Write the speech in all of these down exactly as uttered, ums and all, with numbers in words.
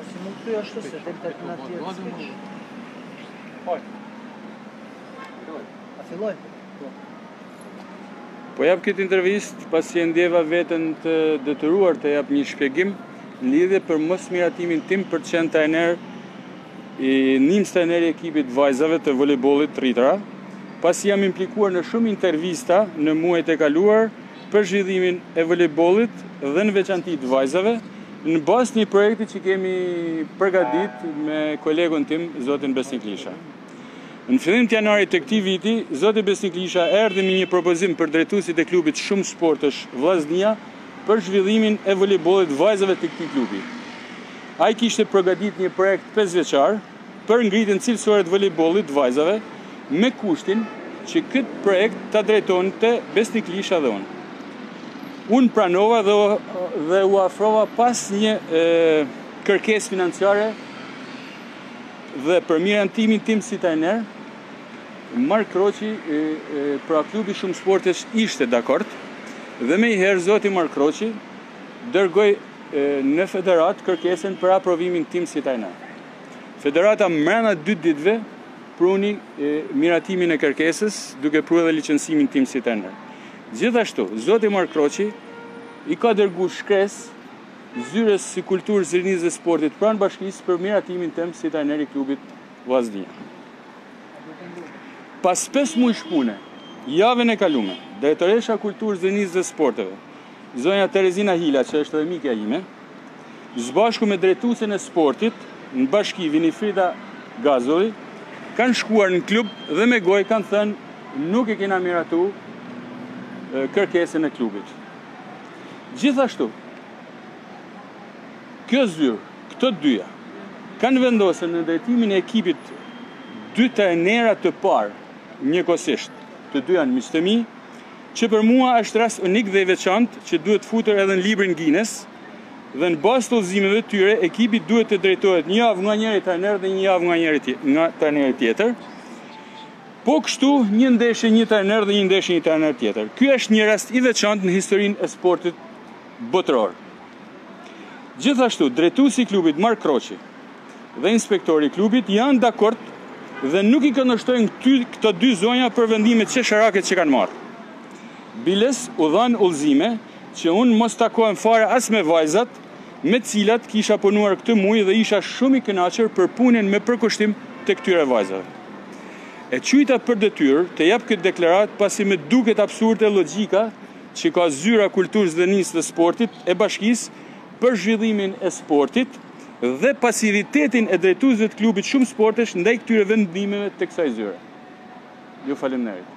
Si mund të ashtu se del të të natyrë. A filloj? Po jap këtë intervistë pasi e ndjeva veten të detyruar të jap një shpjegim në lidhje për mos miratimin tim për të qenë trajner i nims trajneri i ekipit vajzave të voleybollit rritëra, pasi jam implikuar në shumë intervista në muajt e kaluar për zhvillimin e voleybollit dhe në veçanti të vajzave, në bazë një projekti që kemi përgatit me kolegun tim, zotin Besnik Lisha. Në fillim të janarit të këtij viti, zoti Besnik Lisha erdhi me një propozim për drejtuesit e klubit Shumë Sportësh Vllaznia për zhvillimin e voleybollit vajzave të këtij klubi. Ai kishte përgatitur një projekt pesëvjeçar për ngritjen cilësore të voleybollit vajzave, me kushtin që këtë projekt ta drejtonte Besnik Lisha dhe unë. Unë pranova dhe, dhe u afrova pas një e, kërkesë financiare dhe për miratimin tim si trajner, Mark Kroqi, e, e, pra klubi Shumë Sportësh ishte dakord dhe me i herë zoti Mark Kroqi dërgoi e, në federat kërkesën për aprovimin tim si trajner. Federata mbrana dy ditëve pruni e, miratimin e kërkesës duke pruar edhe licencimin tim si trajner. Gjithashtu, zoti Mark Kroqi i ka dërguar shkresë zyrës si kulturës, rinisë dhe sportit pranë bashkisë për miratimin tim si trajner i klubit Vllaznia. Pas pesë muaj pune, javën e kaluar, drejtoresha e kulturës, rinisë dhe sporteve, zonja Terezina Hila, që është edhe mikja ime, së bashku me drejtuesen e sportit në bashki Winifrida Gazolli, kanë shkuar në klub dhe me gojë kanë thënë nuk e kena miratu e, kërkesën e klubit. Gjithashtu, kjo zyrë, këto dyja, kanë vendosur në drejtimin e ekipit dy trajnera të parë njëkohësisht, të dy janë miq të mi, që për mua është rast unik dhe i veçantë që duhet futur edhe në librin Guinness, dhe në bazë të udhëzimeve të tyre, ekipi duhet të drejtohet një javë nga njëri trajner dhe një javë nga njëri tjetër, nga trajneri tjetër. Po kështu, një ndeshje një trajner dhe një ndeshje një trajner tjetër. Ky është një rast i veçantë në historinë e sportit botëror. Gjithashtu, drejtuesi i klubit Mark Kroqi dhe inspektori i klubit janë dakord dhe nuk i këndvështrojnë këto dy zonja për vendimet qesharake që kanë marrë. Biles u dhanë udhëzime që unë mos takohem fare as me vajzat, me cilat kisha punuar këtë muaj dhe isha shumë i kënaqur për punën me përkushtim të këtyre vajzave. E qyta për detyrë të jap këtë deklarat pasi më duket absurde logjika që ka zyra kulturës dhe nisë dhe sportit e bashkisë për zhvillimin e sportit dhe pasivitetin e drejtuesve të klubit Shumë Sportësh ndaj këtyre vendimeve të kësaj zyre. Ju faleminderit.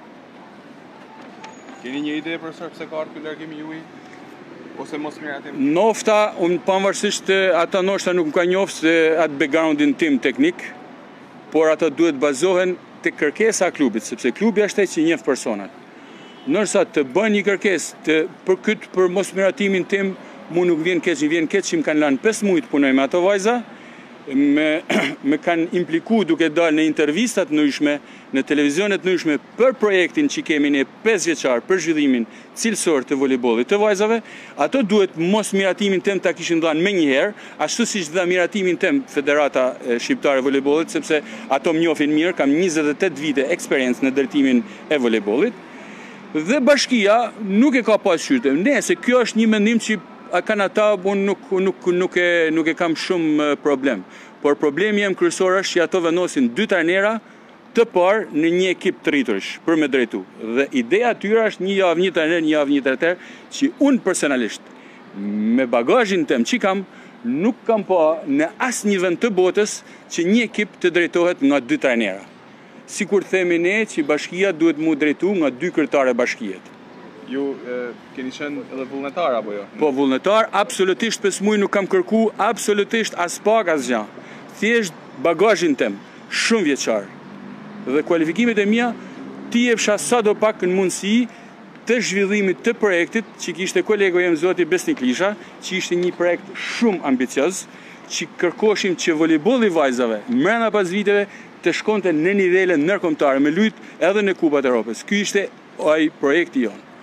Keni një ide profesor pse ka ardhur ky largim juaj? Ose mos miratim? Nofta, unë pavarësisht ata ndoshta nuk më ka njoft se atë backgroundin tim teknik, por ata duhet bazohen te kërkesa e klubit, sepse klubi është ai që njeh personat. Nërsa të bëjnë një kërkesë të për këtë për mos miratimin tim, mu nuk vjen keq, vjen keq që më kanë lanë pesë muaj të punoj me ato vajza, me, me kanë impliku duke dalë në intervistat ndryshme, në televizionet ndryshme për projektin që kemi ne pesë vjeçar për zhvillimin cilësor të voleybollit të vajzave, ato duhet mos miratimin tim ta kishin dhënë më një herë, ashtu siç dha miratimin tim Federata Shqiptare e Voleybollit, sepse ato më njohin mirë, kam njëzet e tetë vite eksperiencë në drejtimin e voleybollit. Dhe bashkia nuk e ka pasqyrë. Nëse kjo është një mendim që a kanë ata, unë nuk, nuk, nuk, e, nuk e kam shumë problem. Por problemi jem kryesor është që ato vendosin dy trajnera të parë në një ekip të rriturish për me drejtu. Dhe ideja tyra është një javë një trajner, një javë një trajner, që unë personalisht, me bagazhin tem që kam, nuk kam pa në asë një vend të botës që një ekip të drejtohet nga dy trajnera. Si kur themi ne që bashkia duhet mu drejtu nga dy kryetare bashkijet. Ju e, keni qenë edhe vullnetar apo jo? Po vullnetar, absolutisht pesë muaj nuk kam kërku, absolutisht as pak as gjë. Thjesht bagazhin tem, shumë vjeçar. Dhe kualifikimet e mia ti jepsha sadopak në mundësi të zhvillimit të projektit që kishte kolegu jem zoti Besnik Lisha, që ishte një projekt shumë ambicioz, që kërkoshim që voleybolli vajzave mbrenda pas viteve të shkonte në nivele ndërkombëtare, me lujt edhe në Kupat e Evropës. Ky ishte ai projekti jon.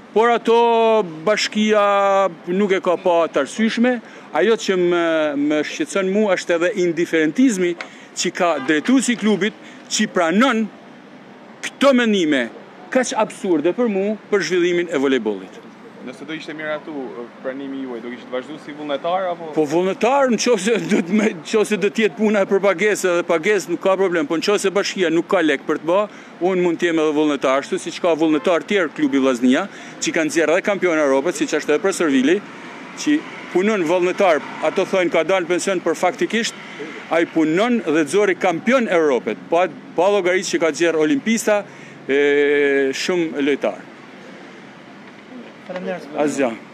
por ato bashkia nuk e ka pa të arsyeshme. Ajo që më, më shqetëson mua është edhe indiferentizmi që ka drejtuesi i klubit që pranon këto mendime kaq absurde për mua për zhvillimin e voleybollit. Nëse do ishte miratu pranimi juaj, do kishte vazhdu si vullnetar apo? Po vullnetar, nëse do të nëse do të jetë puna për pagesë dhe pagesë nuk ka problem, po nëse bashkia nuk ka lek për të bë, unë mund të jem edhe vullnetar, ashtu siç ka vullnetar tjerë klubi Vllaznia, që kanë nxjerrë edhe kampion Europës, siç është edhe Preservili, që punon vullnetar, ato thonë ka dalë pension, për faktikisht ai punon dhe zori kampion Europët, pa pa llogaritë që ka nxjerrë olimpista, e, shumë lojtar. Faleminderit. Asgjë.